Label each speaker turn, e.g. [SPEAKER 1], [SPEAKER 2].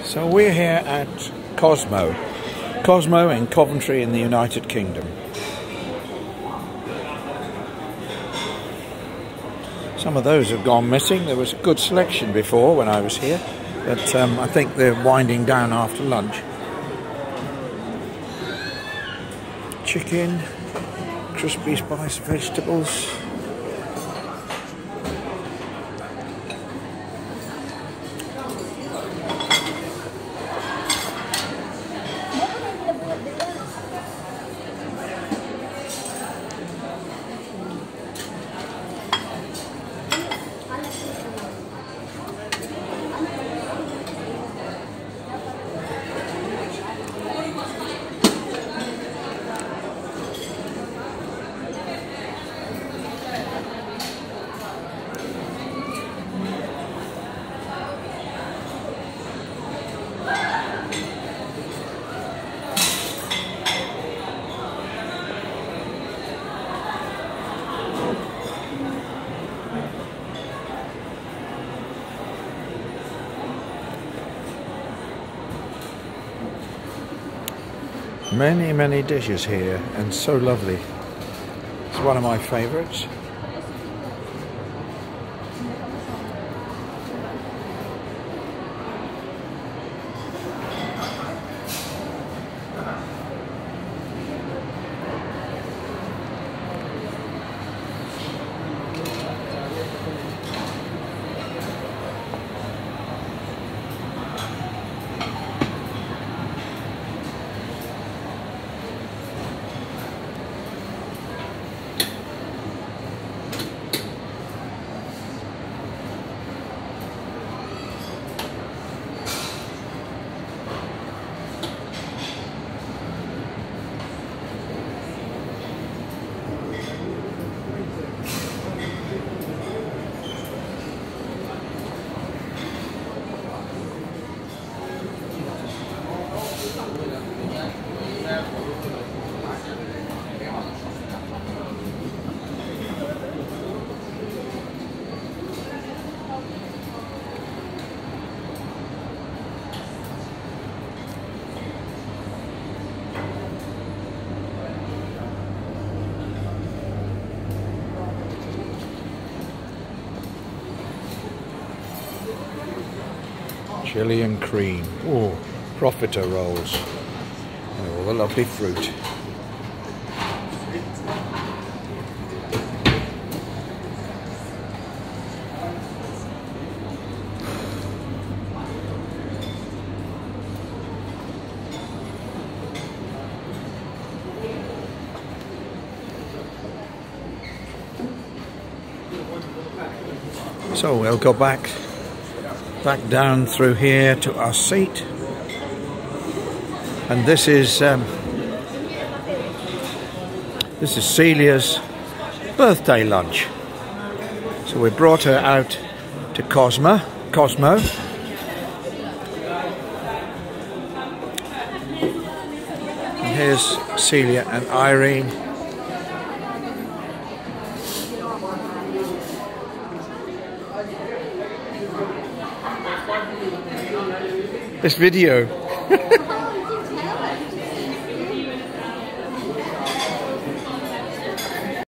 [SPEAKER 1] So we're here at Cosmo in Coventry in the United Kingdom. Some of those have gone missing. There was a good selection before when I was here, but I think they're winding down after lunch. Chicken, crispy spiced vegetables. Many dishes here, and so lovely. It's one of my favourites. Chili and cream. Oh, profiter rolls. And all the lovely fruit. So we'll go back down through here to our seat, and this is Celia's birthday lunch. So we brought her out to Cosmo. And here's Celia and Irene. This video.